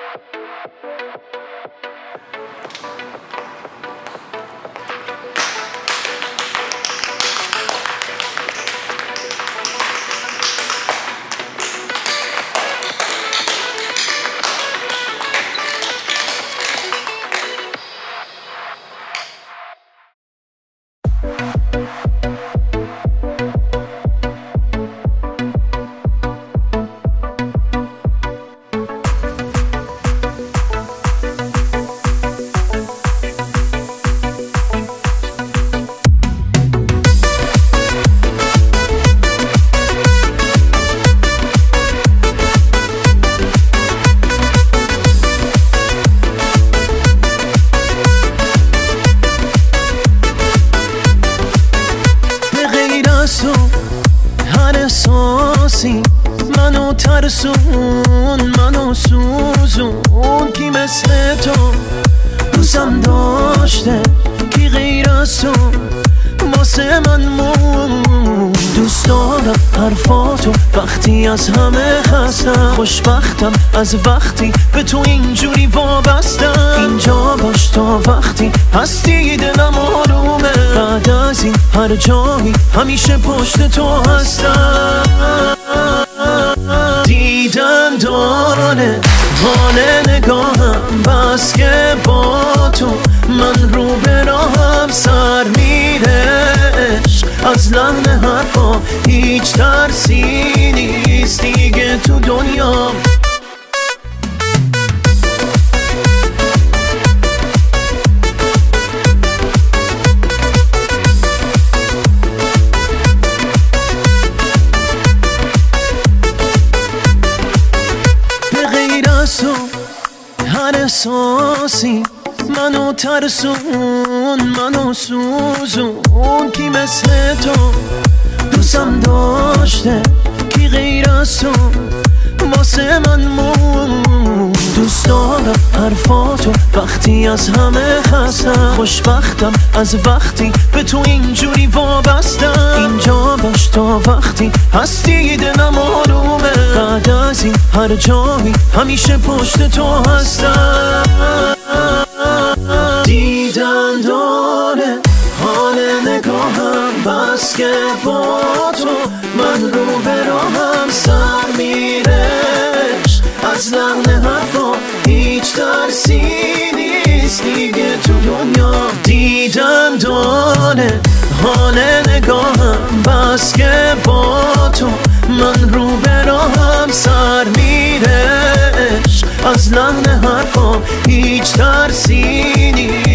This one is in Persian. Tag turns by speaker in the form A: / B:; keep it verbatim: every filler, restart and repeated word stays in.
A: منو ترسون، منو سوزون، کی مثل تو دوستم داشته، کی غیر از تو واسه من مون. دوست دارم حرفاتو وقتی از همه خستم، خوشبختم از وقتی به تو اینجوری وابستم. اینجا باش تا وقتی هستی دلم آرومه، بعد از این هر جایی همیشه پشت تو هستم. دیدن داره حال نگاهم، بس که با تو من رو به راهم سر میرش. از لحن حرفا هیچ ترسی نیست دیگه تو دنیا. هر احساسی منو ترسون، منو سوزون، کی مثل تو دوستم داشته، کی غیر از تو واسه من مون. دوست دارم حرفاتو وقتی از همه خستم، خوشبختم از وقتی به تو اینجوری وابستم. اینجا باش تا وقتی هستی دلم آرومه، بعد از این هر جایی همیشه پشت تو هستم. دیدن داره حال نگاهم، بس که با تو من رو به راهم سر میرش. از لحن حرفا هیچ ترسی نیست دیگه تو دنیا. دیدن داره حال نگاهم، بس که با تو من رو به راهم سر میرش. از لحن حرفا هیچ ترسی نیست.